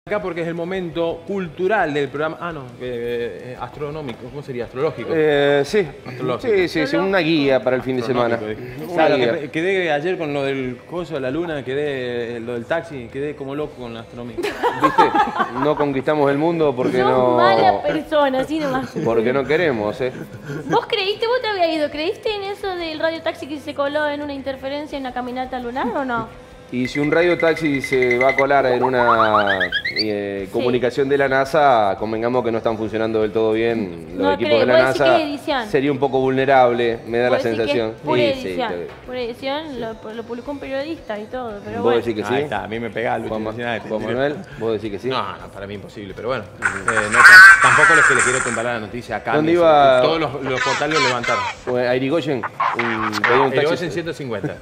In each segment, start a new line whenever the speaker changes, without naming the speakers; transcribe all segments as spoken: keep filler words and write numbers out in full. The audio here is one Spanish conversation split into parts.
Acá porque es el momento cultural del programa. Ah, no, eh, astronómico. ¿Cómo sería? Astrológico.
Eh, sí.
Astrológico.
Sí, sí, sí, una guía para el fin de semana.
Claro, que, quedé ayer con lo del coso de la luna, quedé lo del taxi, quedé como loco con la astronómica.
¿Viste? No conquistamos el mundo porque
Sos
no...
mala persona, así nomás.
Porque no queremos, ¿eh?
¿Vos creíste, vos te habías ido, creíste en eso del radiotaxi que se coló en una interferencia en una caminata lunar o no?
Y si un radiotaxi se va a colar en una eh, comunicación de la NASA, convengamos que no están funcionando del todo bien los
No
equipos
creo,
de la
vos decís
NASA.
que es edición.
Sería un poco vulnerable, me da la
Vos decís que es
sensación.
Pura
Sí,
edición,
sí, te-
pura edición, lo, lo publicó un periodista y todo, pero
¿Vos
bueno.
decís que sí?
Ahí está, a mí me pega Lucho.
Juan, Ma-
Imagínate.
Juan Manuel, ¿vos decís que sí?
No, no, para mí imposible, pero bueno. Eh, no, tampoco es que le quiero tumbar la noticia acá.
¿Dónde
me-
iba?
Todos los, los portales lo levantaron.
Bueno, a Irigoyen, un, pedía un
El
taxi.
en ciento cincuenta.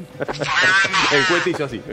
El cuete hizo así.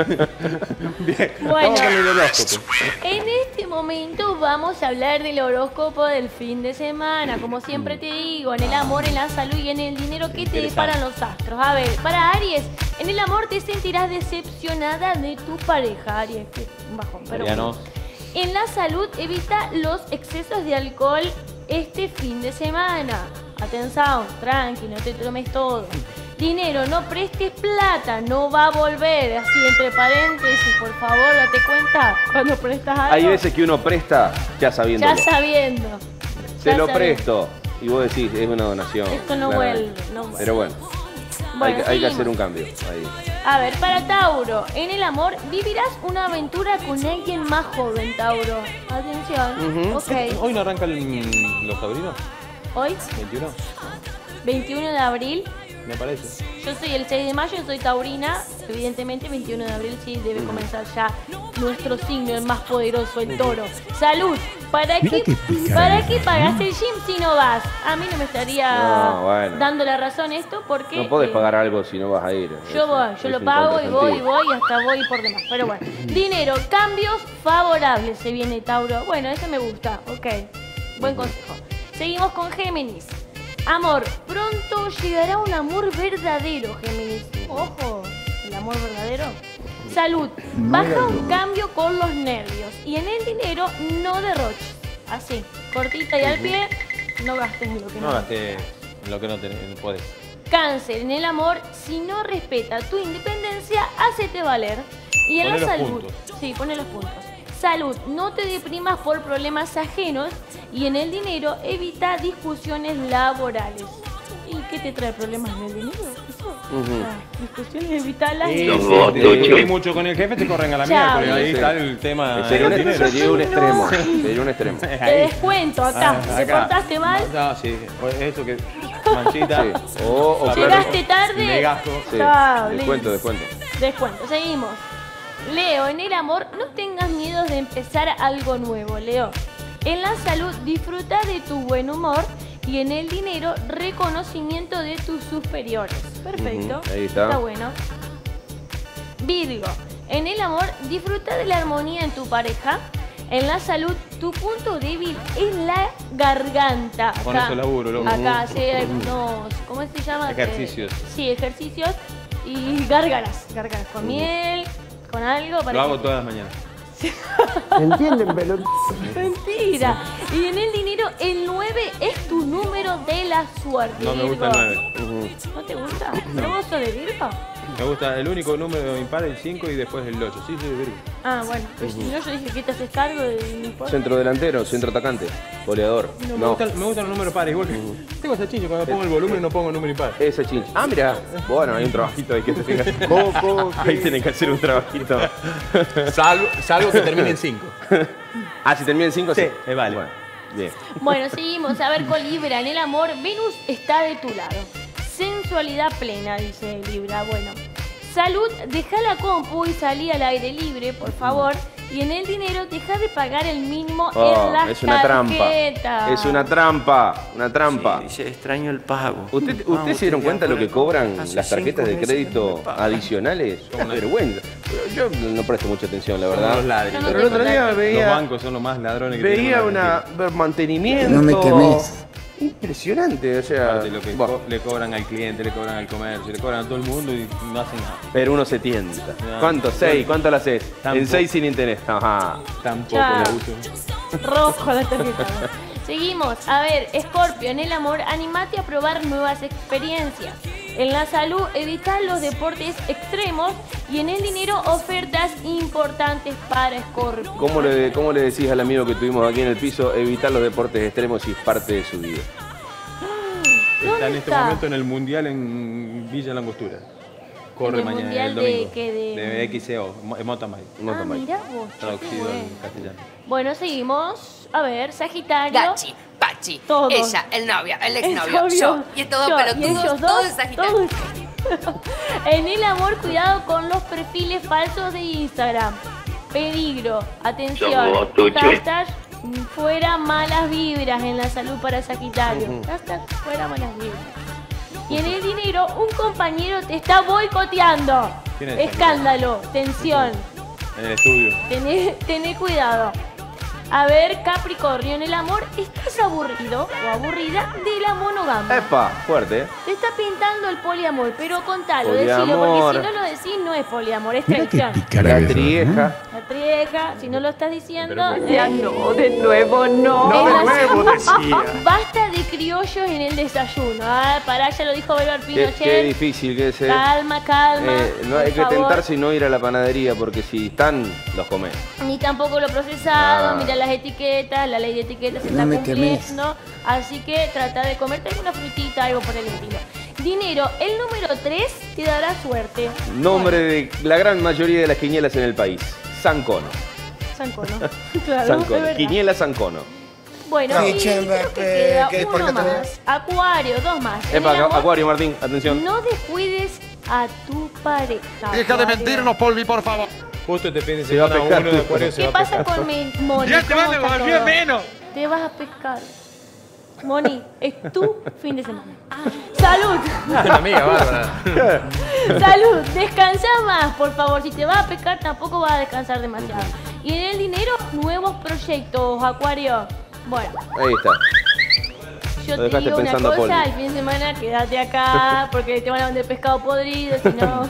Bien,
Bueno.
vamos con el horóscopo.
En este momento vamos a hablar del horóscopo del fin de semana. Como siempre te digo, en el amor, en la salud y en el dinero, ¿qué te deparan los astros? A ver, para Aries, en el amor te sentirás decepcionada de tu pareja. Aries, que un bajón, pero
Arianos.
bueno. En la salud, evita los excesos de alcohol este fin de semana. Atención, tranqui, no te tomes todo. Dinero, no prestes plata, no va a volver. Así, entre paréntesis, por favor, date cuenta cuando prestas algo.
Hay veces que uno presta ya sabiendo.
Ya sabiendo.
Te
Ya
lo
sabiendo.
presto. Y vos decís, es una donación.
Esto no
claramente.
vuelve, no vuelve.
Pero bueno,
Bueno,
hay, que- hay que
seguimos.
hacer un cambio ahí.
A ver, para Tauro, en el amor vivirás una aventura con alguien más joven, Tauro. Atención. Ok.
¿Hoy no arrancan los taurinos?
Hoy,
¿veintiuno?
veintiuno de abril.
Me parece.
Yo soy el seis de mayo, soy taurina. Evidentemente, veintiuno de abril sí debe comenzar ya nuestro signo, el más poderoso, el toro. Salud. ¿Para qué, ¿para qué pagas el gym si no vas? A mí no me estaría
No, bueno.
dando la razón esto porque...
No podés
eh,
pagar algo si no vas a ir.
Yo
Es-
voy, yo
es
lo
un
pago y voy y
contrasentido.
voy y hasta voy por demás. Pero bueno, dinero, cambios favorables se viene Tauro. Bueno, ese me gusta, ok. Buen consejo. Seguimos con Géminis. Amor, pronto llegará un amor verdadero, Géminis. Ojo, el amor verdadero. Salud, baja un cambio con los nervios. Y en el dinero, no derroches. Así, cortita y al pie, no gastes en lo que no.
No gasté en lo que no tenés, no podés.
Cáncer, en el amor, si no respeta tu independencia, hácete valer. Y en
Poné
la
los
salud,
puntos.
sí, pone los puntos. Salud, no te deprimas por problemas ajenos. Y en el dinero, evita discusiones laborales. ¿Y qué te trae problemas en el dinero? ¿Eso?
Ujú.
Ah, discusiones, evitarlas.
Y
y-
si te discutís mucho con el jefe, te corren a la
Chao.
miércoles. Ahí
Sí.
está el tema
Sería
del
un,
dinero.
sería un extremo. Sería un extremo.
Es
Te
ahí.
descuento acá.
Ah,
¿Te
acá.
portaste mal?
No, sí. Eso que manchita.
Sí. O, o
¿Llegaste tarde?
Legajo.
Sí.
Chao,
Descuento,
listo.
descuento.
Descuento, seguimos. Leo, en el amor no tengas miedo de empezar algo nuevo, Leo. En la salud disfruta de tu buen humor y en el dinero reconocimiento de tus superiores. Perfecto.
Ujú, ahí está.
Está bueno. Virgo, en el amor disfruta de la armonía en tu pareja. En la salud, tu punto débil es la garganta.
Con eso laburo, loco.
Acá hace algunos, ¿cómo se llama?
Ejercicios.
Eh, sí, ejercicios y gárgaras. Gárgaras con miel, con algo. Para
Lo
que-
hago todas las mañanas.
¿Entienden, pelot?
Mentira. Y en el dinero, el nueve es tu número de la suerte.
No me gusta el
Virgo.
nueve.
¿No te gusta? ¿No vos sos de Virgo?
Me gusta el único número impar, el cinco y después el ocho. Sí, soy de Virgo.
Ah, bueno. Pues si no, yo dije que te haces cargo de... no importa.
Centro delantero, centro atacante, goleador.
No, Me,
No,
gustan, me gustan los números pares. Igual que tengo esa chincha, cuando pongo el volumen no pongo número impar.
esa chincha. Ah, mira. Bueno, hay un trabajito ahí que te tengas. Coco, ahí tienen que hacer un trabajito.
Salvo, salvo que termine en cinco.
Ah, si termina en cinco, sí.
Sí, eh, vale.
Bueno, bien.
Bueno, seguimos. A ver, con Libra, en el amor, Venus está de tu lado. Sensualidad plena, dice Libra. Bueno. Salud, deja la compu y salí al aire libre, por favor. Y en el dinero, deja de pagar el mínimo
Oh,
en las
es una trampa.
tarjetas.
Es una trampa. Una trampa.
Dice, extraño el pago.
¿Usted,
Vamos,
¿Usted se dieron
ya
cuenta lo
por
que
el-
cobran
hace
las tarjetas de
cinco meses que
crédito
no me pagan.
adicionales? Una vergüenza. Yo no presto mucha atención, la
Son
verdad.
los ladris.
Yo no
Pero el otro día
Los
Los
veía,
bancos son los más ladrones que
veía
tenemos en
una
Argentina.
mantenimiento.
No me quemes.
Impresionante, o sea.
Aparte lo que
bueno,
co- le cobran al cliente, le cobran al comercio, le cobran a todo el mundo y no hacen nada.
pero uno se tienta.
No.
¿Cuánto? ¿Seis? ¿Cuánto lo haces?
Tampoco.
En seis sin interés. Ajá.
Tampoco
Chao.
le uso.
Rojo la tarjeta. Seguimos. A ver, Scorpio, en el amor, animate a probar nuevas experiencias. En la salud, evita los deportes extremos. Y en el dinero, ofertas importantes para Scorpio.
¿Cómo le, ¿Cómo le decís al amigo que tuvimos aquí en el piso evitar los deportes extremos si es parte de su vida?
¿Dónde
Está en este
está?
momento en el mundial en Villa Langostura. Corre
¿En el
mañana,
mundial
el
de
domingo.
qué? De-
X C O, mo- en mountain bike.
No
Ah,
tomáis.
mirá vos. qué
Traducido
bueno.
en castellano.
Bueno, seguimos. A ver, Sagitario.
Gachi, Pachi,
Todos.
ella, el novio, el exnovio,
El
yo.
novio,
Y es todo
yo, y
pelotudo,
ellos
todo
dos,
es Sagitario.
todos. En el amor, cuidado con los perfiles falsos de Instagram. Peligro, atención. Hashtag fuera malas vibras en la salud para Sagitario. Hashtag fuera malas vibras. Y en el dinero, un compañero te está boicoteando.
¿Quién es
Escándalo, tensión.
En el estudio.
Tené, tené cuidado. A ver, Capricornio, en el amor, ¿estás aburrido o aburrida de la monogamia?
¡Epa! Fuerte, ¿eh?
Te está pintando el poliamor, pero contalo, decilo,
Poliamor.
porque si no lo decís no es poliamor, es traición.
La trieja.
La trieja, si no lo estás diciendo...
Pero-
ya
no, de nuevo no.
En
de
la-
nuevo decía.
Basta de criollos en el desayuno. Ah, pará, ya lo dijo Bernard
Qué,
Pinochet.
qué difícil que es. ¿eh?
Calma, calma.
Eh, no hay
por
que
favor.
tentarse y no ir a la panadería porque si están, los comes.
Ni tampoco lo procesado,
Ah.
mira las etiquetas, la ley de etiquetas se
No
está
me
cumpliendo, así que trata de comerte alguna frutita, algo por el estilo. Dinero, el número tres te dará suerte.
Nombre de la gran mayoría de las quinielas en el país. Sancono.
Sancono. Claro,
Sancono.
es verdad.
Quiniela Sancono.
Bueno,
Sí,
y
che,
creo que
eh,
queda
¿qué- por
uno
qué
más.
tenés?
Acuario, dos más. En
Epa,
el amor,
Acuario, Martín, atención.
no descuides a tu pareja.
Deja de
Acuario.
mentirnos, Polvi, por favor.
Justo este fin de
Se va a
semana
pescar.
uno de Acuario se
¿Qué
va a
pasa
pescar.
con mi Moni?
Ya te
¿Cómo
van a
está
devolver
todo?
menos.
Te vas a pescar. Moni, es tu fin de semana. ¡Salud!
Una amiga, bárbara.
¡Salud! Descansa más, por favor. Si te vas a pescar, tampoco vas a descansar demasiado. Y en el dinero, nuevos proyectos, Acuario. Bueno,
Ahí está.
yo
Lo
te
dejaste
digo una
pensando,
cosa,
Poli.
el fin de semana quédate acá, porque te van a vender pescado podrido, si no...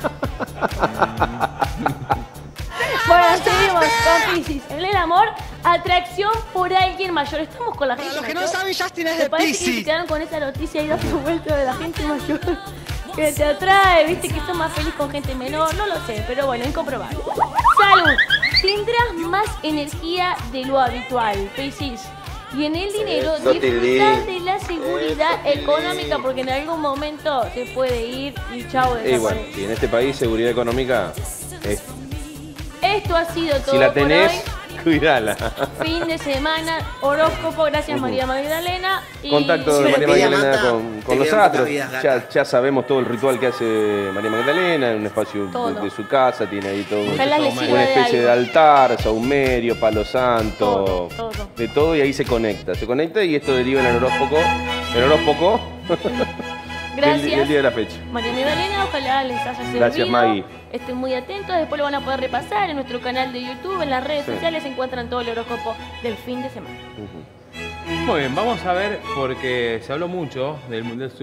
Bueno, seguimos con Piscis. En el amor, atracción por alguien mayor. Estamos con la gente
Los que no
mayor.
saben, Justin es
¿Te
de
parece que se
Piscis.
quedaron con esa noticia ahí dando vuelta de la gente mayor? Que te atrae, viste que sos más feliz con gente menor, no lo sé, pero bueno, incomprobable. Salud, tendrás más energía de lo habitual, Piscis. Y en el dinero,
Eso,
disfrutar
Tilly.
de la seguridad económica porque en algún momento se puede ir y chau,
Y bueno,
desaparece.
si en este país seguridad económica, es-
Esto ha sido todo
si la
por
tenés,
hoy.
cuidala.
Fin de semana, horóscopo, gracias María Magdalena. Y
Contacto de
Si
María
me pide
Magdalena
mata,
con,
te
con los
quedan
astros.
pocas vidas,
Ya,
gata.
ya sabemos todo el ritual que hace María Magdalena en un espacio de,
Todo.
de su casa. Tiene ahí todo
Ojalá les
una
sirva de
especie de,
algo.
altar, saumerio, palo santo,
Todo, todo.
de todo y ahí se conecta. Se conecta y esto deriva en el horóscopo. El horóscopo del,
Gracias.
del día de la fecha.
María Magdalena, ojalá les haya servido.
Gracias, Maggie.
Estén muy atentos, después lo van a poder repasar en nuestro canal de YouTube, en las redes
Sí.
sociales se encuentran todo el horóscopo del fin de semana.
Ujú.
Muy bien, vamos a ver, porque se habló mucho del Mundial